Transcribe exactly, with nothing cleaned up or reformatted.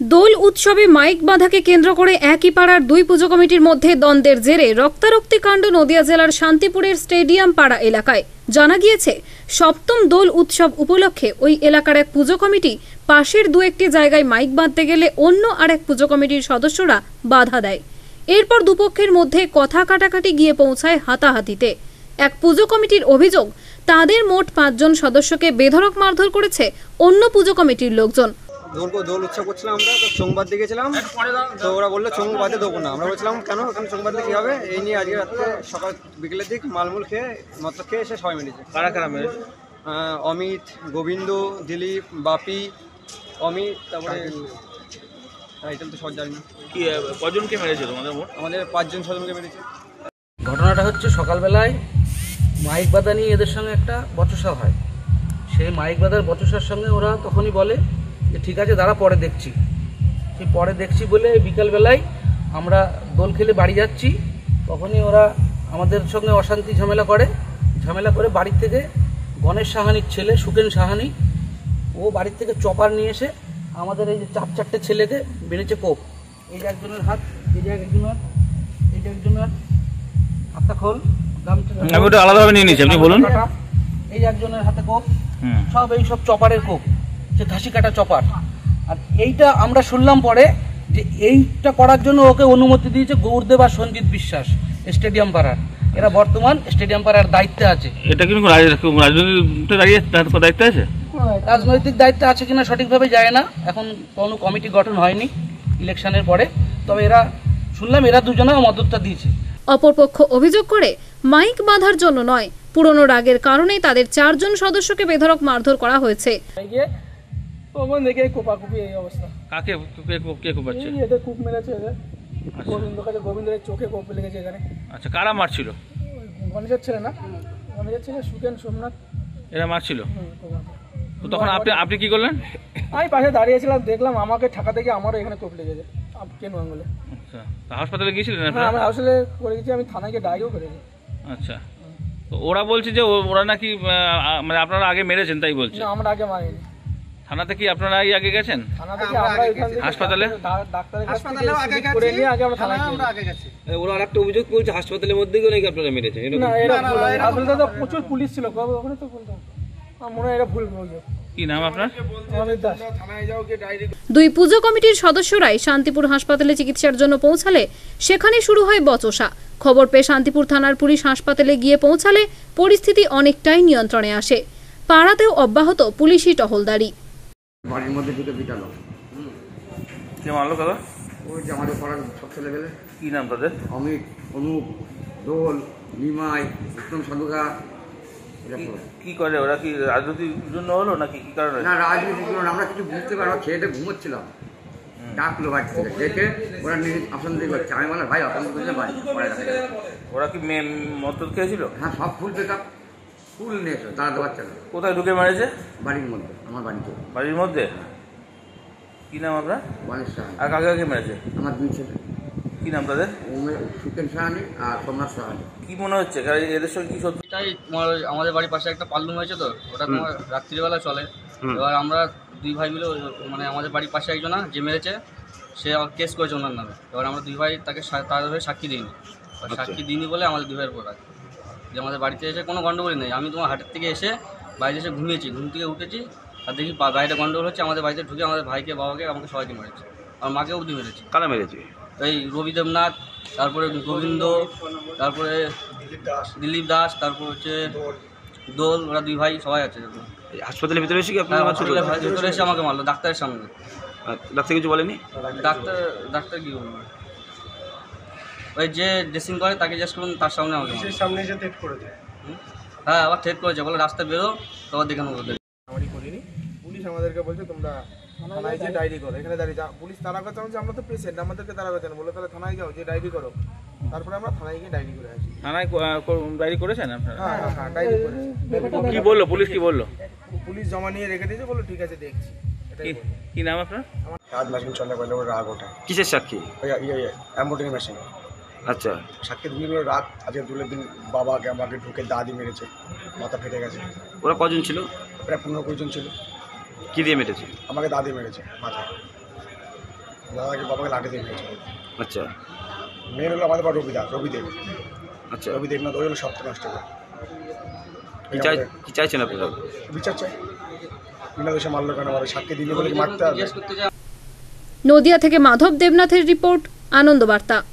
দোল উৎসবে মাইক বাঁধাকে কেন্দ্র করে একই পাড়ার দুই পুজো কমিটির মধ্যে দ্বন্দ্বের জেরে রক্তারক্তি কাণ্ড নদিয়া জেলার শান্তিপুরের স্টেডিয়াম পাড়া এলাকায়। জানা গিয়েছে, সপ্তম দোল উৎসব উপলক্ষে ওই এলাকার এক পুজো কমিটি পাশের দু একটি জায়গায় মাইক বাঁধতে গেলে অন্য আরেক পুজো কমিটির সদস্যরা বাধা দেয়। এরপর দুপক্ষের মধ্যে কথা কাটাকাটি গিয়ে পৌঁছায় হাতাহাতিতে। এক পুজো কমিটির অভিযোগ, তাদের মোট পাঁচজন সদস্যকে বেধড়ক মারধর করেছে অন্য পুজো কমিটির লোকজন। দোল দোল উৎসব করছিলাম আমরা, তো চোংবাদ দিয়ে গেছিলাম, তো ওরা বললো চোংবাদে দেবো না। আমরা বলছিলাম কেন, ওখানে চোংবাদে কী হবে? এই নিয়ে আজকে রাত্রে সকাল বিকেলের দিক মালমুল খেয়ে মত খেয়ে এসে সবাই মেরেছে। কারা কারা মেরেছে? অমিত, গোবিন্দ, দিলীপ, বাপি, অমিত, তারপরে আইটেম তো সব জানি না। কি কজনকে মেরেছে তোমাদের? আমাদের পাঁচজন ছজনকে মেরেছে। ঘটনাটা হচ্ছে সকালবেলায় মাইক বাঁধা নিয়ে এদের সঙ্গে একটা বচসা হয়। সেই মাইক বাঁধার বচসার সঙ্গে ওরা তখনই বলে যে ঠিক আছে দাঁড়া, পরে দেখছি। সেই পরে দেখছি বলে বিকালবেলায় আমরা দোল খেলে বাড়ি যাচ্ছি, তখনই ওরা আমাদের সঙ্গে অশান্তি ঝামেলা করে। ঝামেলা করে বাড়ির থেকে গণেশ সাহানির ছেলে সুকেন সাহানি, ও বাড়ির থেকে চপার নিয়ে এসে আমাদের এই যে চার চারটে ছেলেকে বেড়েছে কোপ। এই যে একজনের হাত, এই যে একজনের, এই যে একজনের হাতটা খোল, আমি আলাদাভাবে নিয়ে নিয়েছি, আপনি বলুন। এই যে একজনের হাতে কোপ, সব এই সব চপারের কোপ, সে ঘাসি কাটা চপার। আর এইটা আমরা শুনলাম পরে যে এইটা করার জন্য ওকে অনুমতি দিয়েছে গৌরদেব আর সঞ্জিত বিশ্বাস, স্টেডিয়াম পাড়ার। এরা বর্তমান স্টেডিয়াম পাড়ার দায়িত্বে আছে। এটা কি রাজনৈতিক দায়িত্ব আছে? রাজনৈতিক দায়িত্ব আছে কিনা সঠিকভাবে যায় না, এখন কোনো কমিটি গঠন হয়নি ইলেকশনের পরে। তবে এরা শুনলাম এরা দুজনে মদতটা দিয়েছে। অপরপক্ষ অভিযোগ করে, মাইক বাঁধার জন্য নয়, পুরনো রাগের কারণেই তাদের চারজন সদস্যকে বেধড়ক মারধর করা হয়েছে। আচ্ছা, কারা মারছিল? গণেশের ছেলে না, গণেশের ছেলে সুকেন, সোমনাথ, এরা মারছিল। তখন আপনি আপনি কি করলেন? আমি পাশে দাঁড়িয়েছিলাম, দেখলাম আমাকে ঠাকা থেকে আমারও এখানে কোপ লেগেছে কেন আঙুলে। আচ্ছা, হাসপাতালে গিয়েছিলেন? হ্যাঁ, আমি হাসপাতালে করে গেছি, আমি থানায় গিয়ে ডায়েরিও করেছি। আচ্ছা, তো ওরা বলছে যে ওরা নাকি মানে আপনারা আগে মেরেছেন, তাই বলছে? না, আমরা আগে মারিনি। থানাতে কি আপনারা আগে গেছেন? থানা থেকে আমরা এখান থেকে হাসপাতালে ডাক্তারের কাছে থেকে করে নিয়ে আগে আমরা থানায় গেছি। ওরা আরেকটা অভিযোগ করছে হাসপাতালের মধ্যে গিয়ে নাকি আপনারা মেরেছেন। না, এরা হাসপাতালে তো প্রচুর পুলিশ ছিল, ওখানে তো বলতাম আমার মনে হয় এটা ভুল অভিযোগ। কি নাম আপনার? অমিত দাস। দুই পুজো কমিটির সদস্যরাই শান্তিপুর হাসপাতালে চিকিৎসার জন্য পৌঁছালে সেখানে শুরু হয় বচসা। খবর পেয়ে শান্তিপুর থানার পুলিশ হাসপাতালে গিয়ে পৌঁছালে পরিস্থিতি অনেকটাই নিয়ন্ত্রণে আসে। পাড়াতেও অব্যাহত পুলিশি টহলদারি। বাড়ির মধ্যে ঢুকে পিটালো। কে মারলো দাদা? ওই যে আমাদের পাড়ার সব ছেলেবেলে। কি নাম তাদের? অমিত, অনুপ, দোল, নিমাই, উত্তম সাধুকা। কি করে ওরা? কি রাজনীতির জন্য হলো নাকি কি কারণে? না, রাজনীতির জন্য আমরা কিছু বুঝতে পারবো। খেয়েতে ঘুমোচ্ছিলাম, ডাকলো বাড়ি থেকে, ডেকে ওরা আসন দিয়ে করছে। আমি বললাম ভাই আসন দিয়ে বাড়ি। ওরা কি মদ খেয়েছিল? হ্যাঁ, সব ফুল পেকআপ ফুল নিয়েছো, দাঁড়াতে পারছে না। কোথায় ঢুকে মারেছে? বাড়ির মধ্যে, আমার বাড়িতে। বাড়ির মধ্যে? কি নাম আপনার? গণেশ সাহানি। আর কাকে কাকে মেরেছে? আমার দুই ছেলে। কি নাম তাদের? সুকেন সাহানি আর সোমনাথ সাহানি। কি মনে হচ্ছে এদের সঙ্গে কি সত্যি? তাই আমাদের বাড়ির পাশে একটা পাল্লুম হয়েছে, তো ওটা তোমার রাত্রিবেলা চলে। এবার আমরা দুই ভাই মিলে, মানে আমাদের বাড়ির পাশে একজনা যে মেরেছে সে কেস করেছে ওনার নামে। এবার আমরা দুই ভাই তাকে তার সাক্ষী দিইনি, সাক্ষী দিইনি বলে আমাদের দুই ভাইয়ের পর আছে যে আমাদের বাড়িতে এসে কোনো গন্ডগোল নেই। আমি তোমার হাটের থেকে এসে বাড়িতে এসে ঘুমিয়েছি, ঘুম থেকে উঠেছি আর দেখি বাইরে গন্ডগোল হচ্ছে। আমাদের বাড়িতে ঢুকে আমাদের ভাইকে, বাবাকে, আমাকে সবাইকে মেরেছে, আর মাকে অবধি মেরেছে। কারা মেরেছে? এই রবি দেবনাথ, তারপরে গোবিন্দ, তারপরে দিলীপ দাস, তারপর হচ্ছে দোল, ওরা দুই ভাই সবাই আছে। হাসপাতালের ভিতরে এসে কি আপনার ভিতরে এসে আমাকে মারলো ডাক্তারের সামনে। ডাক্তার কিছু বলেনি? ডাক্তার ডাক্তার কি বলবো, ওই যে ড্রেসিং করে তাকে জিজ্ঞেস করুন, তার সামনে আমাকে সামনে এসে থেট করেছে। হ্যাঁ, আবার থেট করেছে, বলে রাস্তা বেরো, তোমার দেখে নেবো। আমি করিনি, পুলিশ আমাদেরকে বলছে তোমরা থানায় যে ডায়েরি করো। এখানে দাঁড়িয়ে যা পুলিশ তারা কথা হচ্ছে, আমরা তো পেশেন্ট, আমাদেরকে তারা কথা বলে তাহলে থানায় যাও, যে ডায়েরি করো। তারপরে আমরা থানায় গিয়ে ডায়েরি করে আসি। থানায় ডায়েরি করেছেন আপনারা? হ্যাঁ হ্যাঁ, ডায়েরি করেছি। কি বললো পুলিশ? কি বললো? পুলিশ জমা নিয়ে রেখে দিয়েছে, বললো ঠিক আছে দেখছি। কি নাম আপনার? রাত মেশিন চলে বলে ওর রাগ ওঠে। কিসের সাক্ষী? অ্যাম্বোটিং মেশিন। আচ্ছা, সাক্ষী দিল রাত, আজকে দুলের দিন বাবাকে আমাকে ঢুকে দাদি মেরেছে, মাথা ফেটে গেছে। ওরা কজন ছিল? প্রায় পনেরো কুড়ি জন ছিল। কি দিয়ে মেরেছে? আমাকে দাদি মেরেছে মাথা। দাদাকে বাবাকে লাঠি দিয়ে মেরেছে। আচ্ছা মেন হলো আমাদের বাবা রবিদা রবিদেব আচ্ছা রবিদেব না ওই হলো সপ্তাহ নষ্ট করে কি চাই কি চাইছেন আপনারা? বিচার চাই বিনা দোষে মারলো কেন আমাদের সাক্ষী দিলে বলে কি মারতে হবে? জিজ্ঞেস করতে চাই নদিয়া থেকে মাধব দেবনাথের রিপোর্ট, আনন্দ বার্তা।